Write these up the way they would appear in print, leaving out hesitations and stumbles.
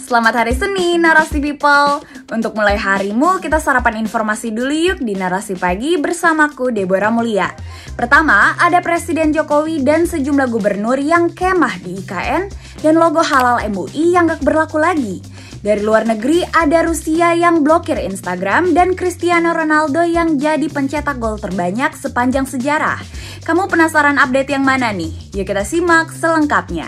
Selamat hari Senin, Narasi People. Untuk mulai harimu, kita sarapan informasi dulu yuk di Narasi Pagi bersamaku, Deborah Mulia. Pertama, ada Presiden Jokowi dan sejumlah gubernur yang kemah di IKN dan logo halal MUI yang gak berlaku lagi. Dari luar negeri, ada Rusia yang blokir Instagram dan Cristiano Ronaldo yang jadi pencetak gol terbanyak sepanjang sejarah. Kamu penasaran update yang mana nih? Yuk kita simak selengkapnya.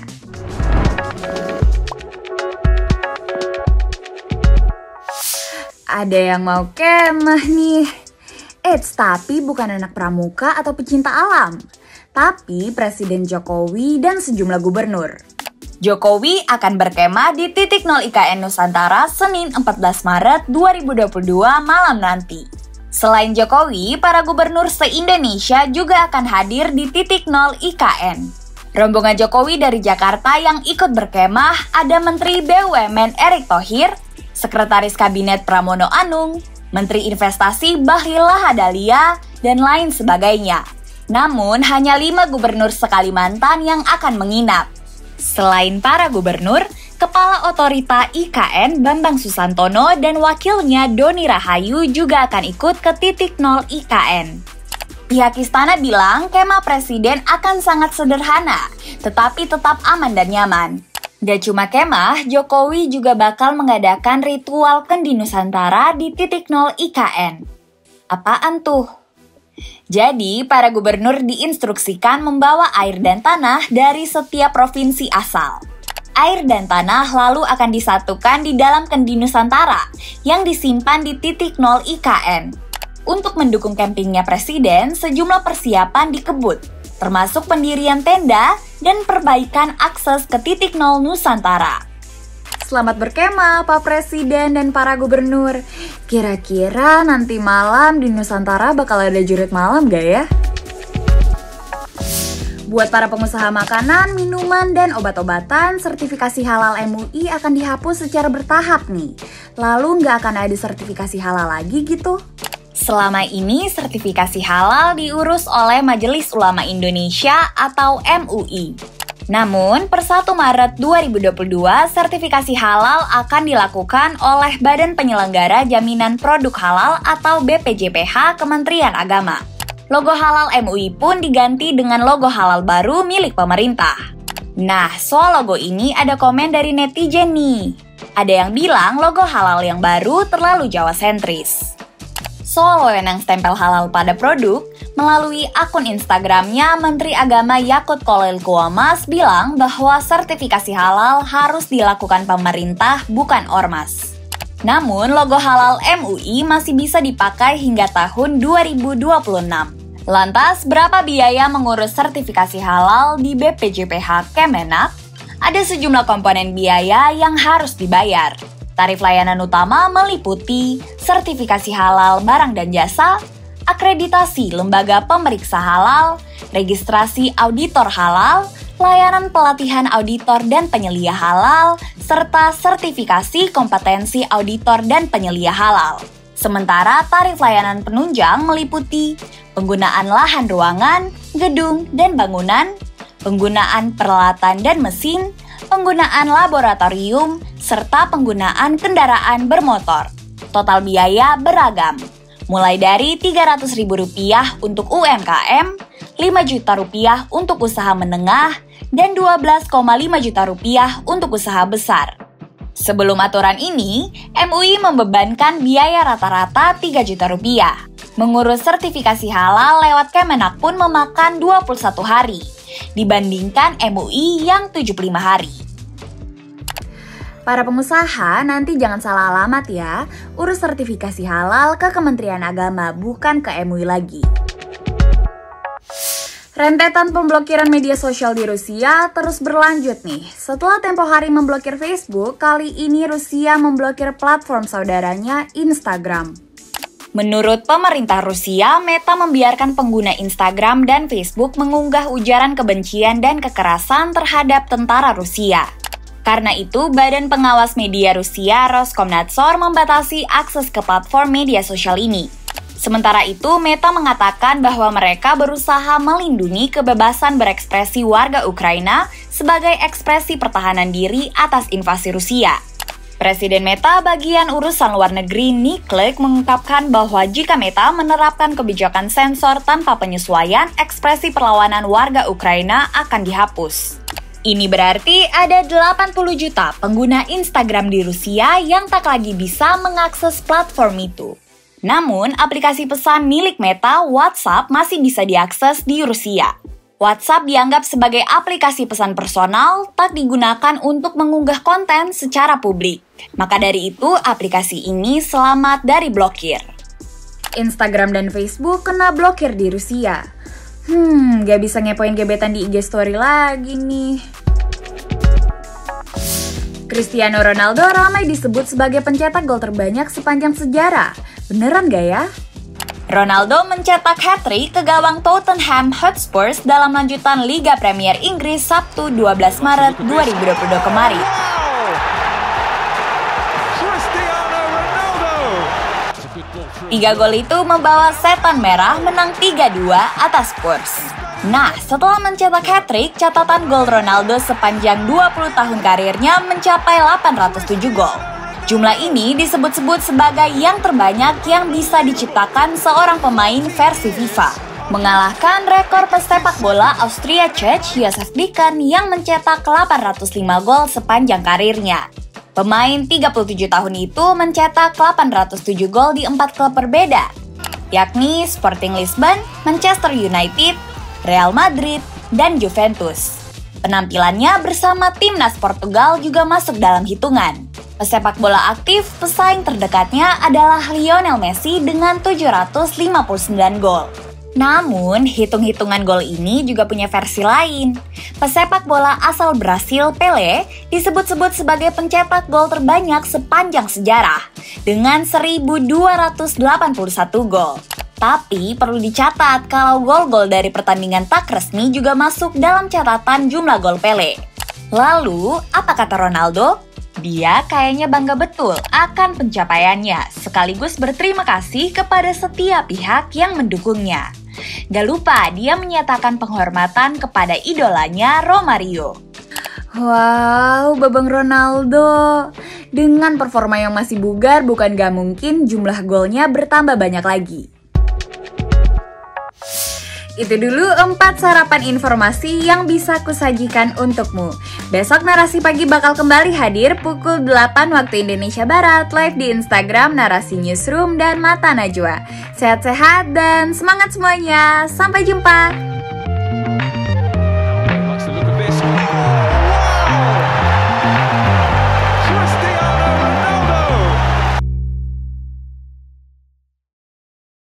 Ada yang mau kemah nih. Tapi bukan anak pramuka atau pecinta alam, tapi Presiden Jokowi dan sejumlah gubernur. Jokowi akan berkemah di titik nol IKN Nusantara Senin 14 Maret 2022 malam nanti. Selain Jokowi, para gubernur se-Indonesia juga akan hadir di titik nol IKN. Rombongan Jokowi dari Jakarta yang ikut berkemah ada Menteri BUMN Erick Thohir, Sekretaris Kabinet Pramono Anung, Menteri Investasi Bahlil Lahadalia, dan lain sebagainya. Namun, hanya 5 gubernur se-Kalimantan yang akan menginap. Selain para gubernur, Kepala Otorita IKN Bambang Susantono dan wakilnya Doni Rahayu juga akan ikut ke titik nol IKN. Pihak istana bilang kemah presiden akan sangat sederhana, tetapi tetap aman dan nyaman. Gak cuma kemah, Jokowi juga bakal mengadakan ritual kendi Nusantara di titik nol IKN. Apaan tuh? Jadi, para gubernur diinstruksikan membawa air dan tanah dari setiap provinsi asal. Air dan tanah lalu akan disatukan di dalam kendi Nusantara yang disimpan di titik nol IKN. Untuk mendukung campingnya presiden, sejumlah persiapan dikebut, termasuk pendirian tenda dan perbaikan akses ke titik nol Nusantara. Selamat berkemah Pak Presiden dan para gubernur. Kira-kira nanti malam di Nusantara bakal ada jurit malam gak ya? Buat para pengusaha makanan, minuman, dan obat-obatan, sertifikasi halal MUI akan dihapus secara bertahap nih. Lalu nggak akan ada sertifikasi halal lagi gitu? Selama ini, sertifikasi halal diurus oleh Majelis Ulama Indonesia atau MUI. Namun, per 1 Maret 2022, sertifikasi halal akan dilakukan oleh Badan Penyelenggara Jaminan Produk Halal atau BPJPH Kementerian Agama. Logo halal MUI pun diganti dengan logo halal baru milik pemerintah. Nah, soal logo ini ada komen dari netizen nih. Ada yang bilang logo halal yang baru terlalu Jawa sentris. Soal wewenang stempel halal pada produk, melalui akun Instagramnya, Menteri Agama Yakut Kholil Quamas bilang bahwa sertifikasi halal harus dilakukan pemerintah, bukan ormas. Namun, logo halal MUI masih bisa dipakai hingga tahun 2026. Lantas, berapa biaya mengurus sertifikasi halal di BPJPH Kemenak? Ada sejumlah komponen biaya yang harus dibayar. Tarif layanan utama meliputi sertifikasi halal barang dan jasa, akreditasi lembaga pemeriksa halal, registrasi auditor halal, layanan pelatihan auditor dan penyelia halal, serta sertifikasi kompetensi auditor dan penyelia halal. Sementara tarif layanan penunjang meliputi penggunaan lahan ruangan, gedung, dan bangunan, penggunaan peralatan dan mesin, penggunaan laboratorium, serta penggunaan kendaraan bermotor. Total biaya beragam, mulai dari Rp300.000 untuk UMKM, Rp5 juta untuk usaha menengah, dan Rp12,5 juta untuk usaha besar. Sebelum aturan ini, MUI membebankan biaya rata-rata Rp3 juta. Mengurus sertifikasi halal lewat Kemenak pun memakan 21 hari, dibandingkan MUI yang 75 hari. Para pengusaha, nanti jangan salah alamat ya. Urus sertifikasi halal ke Kementerian Agama, bukan ke MUI lagi. Rentetan pemblokiran media sosial di Rusia terus berlanjut nih. Setelah tempo hari memblokir Facebook, kali ini Rusia memblokir platform saudaranya Instagram. Menurut pemerintah Rusia, Meta membiarkan pengguna Instagram dan Facebook mengunggah ujaran kebencian dan kekerasan terhadap tentara Rusia. Karena itu, Badan Pengawas Media Rusia Roskomnadzor membatasi akses ke platform media sosial ini. Sementara itu, Meta mengatakan bahwa mereka berusaha melindungi kebebasan berekspresi warga Ukraina sebagai ekspresi pertahanan diri atas invasi Rusia. Presiden Meta bagian urusan luar negeri Nick Clegg mengungkapkan bahwa jika Meta menerapkan kebijakan sensor tanpa penyesuaian, ekspresi perlawanan warga Ukraina akan dihapus. Ini berarti ada 80 juta pengguna Instagram di Rusia yang tak lagi bisa mengakses platform itu. Namun, aplikasi pesan milik Meta, WhatsApp, masih bisa diakses di Rusia. WhatsApp dianggap sebagai aplikasi pesan personal, tak digunakan untuk mengunggah konten secara publik. Maka dari itu, aplikasi ini selamat dari blokir. Instagram dan Facebook kena blokir di Rusia. Gak bisa ngepoin gebetan di IG story lagi nih. Cristiano Ronaldo ramai disebut sebagai pencetak gol terbanyak sepanjang sejarah. Beneran gak ya? Ronaldo mencetak hat-trick ke gawang Tottenham Hotspur dalam lanjutan Liga Premier Inggris Sabtu 12 Maret 2022 kemarin. 3 gol itu membawa Setan Merah menang 3-2 atas Spurs. Nah, setelah mencetak hat-trick, catatan gol Ronaldo sepanjang 20 tahun karirnya mencapai 807 gol. Jumlah ini disebut-sebut sebagai yang terbanyak yang bisa diciptakan seorang pemain versi FIFA, mengalahkan rekor pesepak bola Austria Czech Josef Dicken yang mencetak 805 gol sepanjang karirnya. Pemain 37 tahun itu mencetak 807 gol di 4 klub berbeda, yakni Sporting Lisbon, Manchester United, Real Madrid, dan Juventus. Penampilannya bersama timnas Portugal juga masuk dalam hitungan. Pesepak bola aktif, pesaing terdekatnya adalah Lionel Messi dengan 759 gol. Namun, hitung-hitungan gol ini juga punya versi lain. Pesepak bola asal Brasil, Pelé, disebut-sebut sebagai pencetak gol terbanyak sepanjang sejarah, dengan 1.281 gol. Tapi perlu dicatat kalau gol-gol dari pertandingan tak resmi juga masuk dalam catatan jumlah gol Pelé. Lalu, apa kata Ronaldo? Dia kayaknya bangga betul akan pencapaiannya, sekaligus berterima kasih kepada setiap pihak yang mendukungnya. Gak lupa dia menyatakan penghormatan kepada idolanya Romario. Wow, Babang Ronaldo. Dengan performa yang masih bugar, bukan gak mungkin jumlah golnya bertambah banyak lagi. Itu dulu 4 sarapan informasi yang bisa kusajikan untukmu. Besok Narasi Pagi bakal kembali hadir pukul 8 waktu Indonesia Barat, live di Instagram Narasi Newsroom dan Mata Najwa. Sehat-sehat dan semangat semuanya. Sampai jumpa.